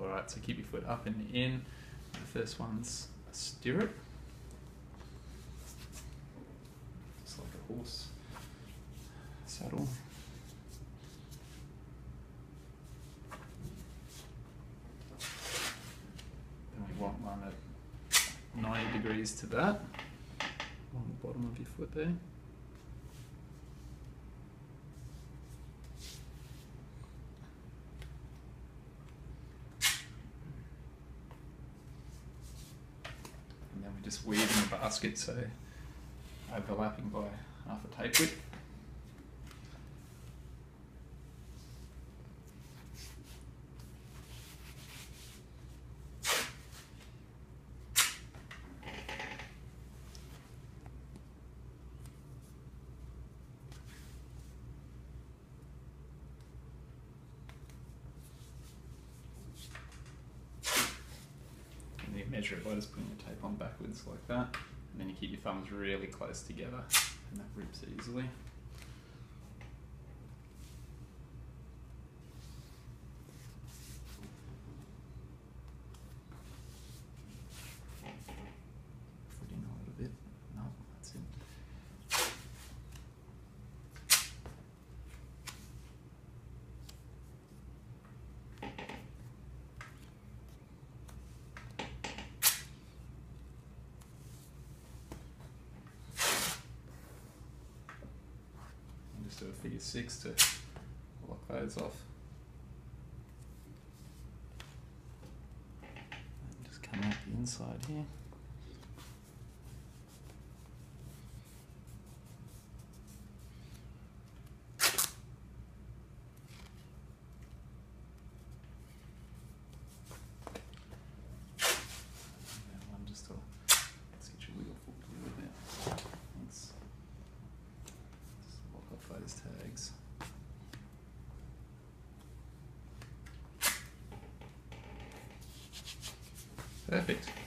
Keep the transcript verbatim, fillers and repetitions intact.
Alright, so keep your foot up and in. The first one's a stirrup. Just like a horse saddle. Then we want one at ninety degrees to that, along the bottom of your foot there. And then we just weave in the basket, so overlapping by half a tape width. And you measure it by just putting the tape on backwards like that, and then you keep your thumbs really close together, and that rips it easily. Foot in a little bit. No, that's it. Just do a figure six to lock those off. And just come out the inside here. And one just to, let's get your wiggle foot a little bit. Thanks. Just lock off those tags. Perfect.